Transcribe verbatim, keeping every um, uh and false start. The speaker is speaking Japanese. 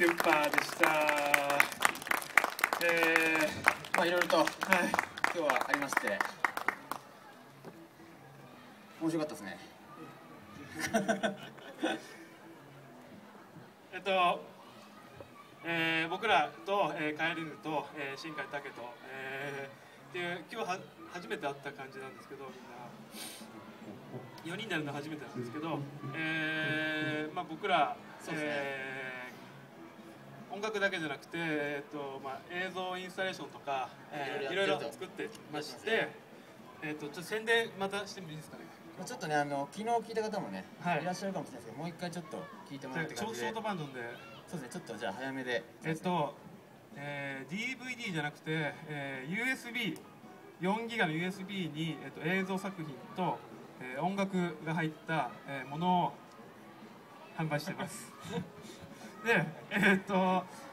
クッパーでした。えー、まあいろいろと、はい、今日はありまして、面白かったですね。 えっと、えー、僕らと、えー、カエルヌと、えー、新海武と、えー、っていう今日は初めて会った感じなんですけど、みんなよにんでやるの初めてなんですけど、えーまあ、僕ら、ねえー、音楽だけじゃなくて、えーとまあ、映像インスタレーションとか、えー、いろいろ作ってまして、えー、とちょっと宣伝またしてもいいですかね。 ちょっとね、あの昨日聞いた方もね、はい、いらっしゃるかもしれないですけど、もう一回ちょっと聞いてもらって感じで、 ショートバンドで、 そうですね、ちょっとじゃあ早めで、 えっと、えー、ディーブイディー じゃなくて、えー、ユーエスビーよんギガの ユーエスビー に、えっと、映像作品と、えー、音楽が入った、えー、ものを販売してます。で、えー、っと